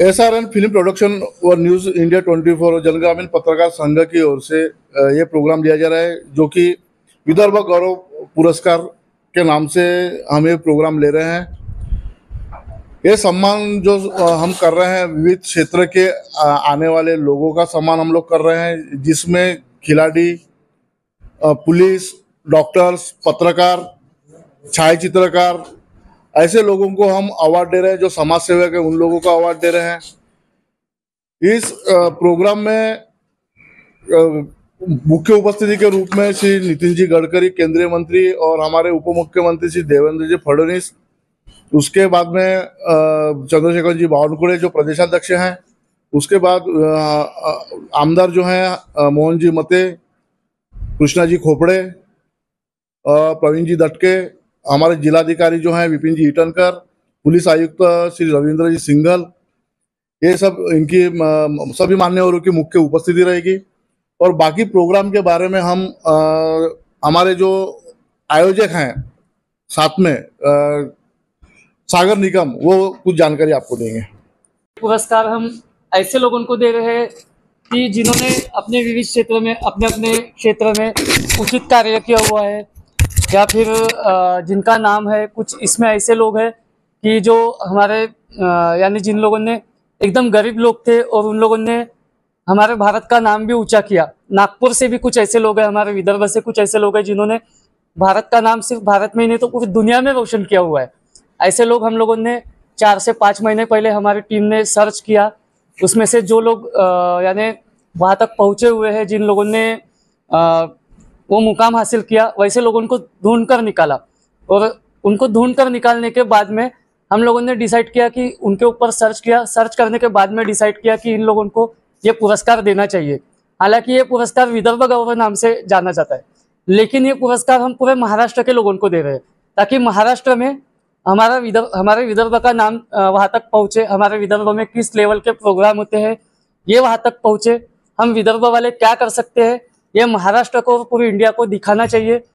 SRN film production और news India 24 और जनग्रामीण पत्रकार संघ की ओर से ये प्रोग्राम लिया जा रहा है, जो कि विदर्भ गौरव पुरस्कार के नाम से हम ये प्रोग्राम ले रहे हैं। ये सम्मान जो हम कर रहे हैं, विविध क्षेत्र के आने वाले लोगों का सम्मान हम लोग कर रहे हैं, जिसमें खिलाड़ी, पुलिस, डॉक्टर्स, पत्रकार, छायाचित्रकार, ऐसे लोगों को हम अवार्ड दे रहे हैं। जो समाज सेवक है उन लोगों को अवार्ड दे रहे हैं। इस प्रोग्राम में मुख्य उपस्थिति के रूप में श्री नितिन जी गडकरी केंद्रीय मंत्री और हमारे उप मुख्यमंत्री श्री देवेंद्र जी फडणवीस, उसके बाद में चंद्रशेखर जी बावनकुळे जो प्रदेशाध्यक्ष हैं, उसके बाद आमदार जो हैं मोहन जी मते, कृष्णा जी खोपड़े, प्रवीण जी दटके, हमारे जिलाधिकारी जो हैं विपिन जी ईटनकर, पुलिस आयुक्त श्री रविंद्र जी सिंघल, ये सब इनकी सभी मान्यवरों की मुख्य उपस्थिति रहेगी। और बाकी प्रोग्राम के बारे में हम हमारे जो आयोजक हैं साथ में सागर निगम, वो कुछ जानकारी आपको देंगे। पुरस्कार हम ऐसे लोगों को दे रहे हैं कि जिन्होंने अपने विविध क्षेत्र में अपने अपने क्षेत्र में उचित कार्य किया हुआ है, या फिर जिनका नाम है। कुछ इसमें ऐसे लोग हैं कि जो हमारे यानी जिन लोगों ने एकदम गरीब लोग थे और उन लोगों ने हमारे भारत का नाम भी ऊंचा किया। नागपुर से भी कुछ ऐसे लोग हैं, हमारे विदर्भ से कुछ ऐसे लोग हैं जिन्होंने भारत का नाम सिर्फ भारत में ही नहीं तो पूरी दुनिया में रोशन किया हुआ है। ऐसे लोग हम लोगों ने 4 से 5 महीने पहले हमारी टीम ने सर्च किया। उसमें से जो लोग यानी वहाँ तक पहुँचे हुए हैं, जिन लोगों ने वो मुकाम हासिल किया, वैसे लोगों को ढूंढ कर निकाला। और उनको ढूंढ कर निकालने के बाद में हम लोगों ने डिसाइड किया कि उनके ऊपर सर्च किया। सर्च करने के बाद में डिसाइड किया कि इन लोगों को ये पुरस्कार देना चाहिए। हालांकि ये पुरस्कार विदर्भ गौरव नाम से जाना जाता है, लेकिन ये पुरस्कार हम पूरे महाराष्ट्र के लोगों को दे रहे हैं, ताकि महाराष्ट्र में हमारे विदर्भ का नाम वहाँ तक पहुँचे। हमारे विदर्भ में किस लेवल के प्रोग्राम होते हैं ये वहाँ तक पहुँचे। हम विदर्भ वाले क्या कर सकते हैं ये महाराष्ट्र को, पूरी इंडिया को दिखाना चाहिए।